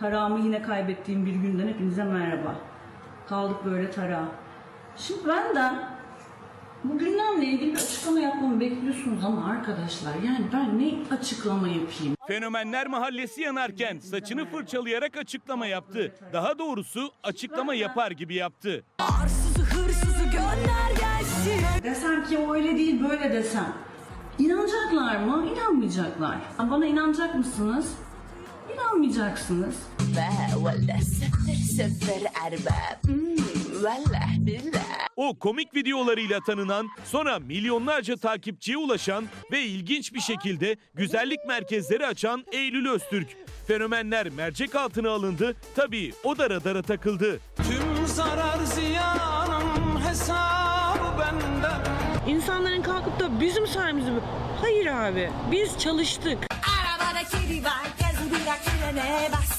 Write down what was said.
Tarağımı yine kaybettiğim bir günden hepinize merhaba. Kaldık böyle tarağa. Şimdi benden bu gündemle ilgili bir açıklama yapmamı bekliyorsunuz ama arkadaşlar yani ben ne açıklama yapayım? Fenomenler Mahallesi yanarken saçını fırçalayarak açıklama yaptı. Daha doğrusu açıklama yapar gibi yaptı. Arsızı hırsızı gönder gelsin. Desem ki o öyle değil böyle desem. İnanacaklar mı? İnanmayacaklar. Bana inanacak mısınız? İnanmayacaksınız. O komik videolarıyla tanınan, sonra milyonlarca takipçiye ulaşan ve ilginç bir şekilde güzellik merkezleri açan Eylül Öztürk. Fenomenler mercek altına alındı, tabii o da radara takıldı. Tüm zarar ziyanım hesabı benden. İnsanların kalkıp da bizim sayemizde mi? Hayır abi, biz çalıştık. Arabada kedi var, gezi bir akılene bas.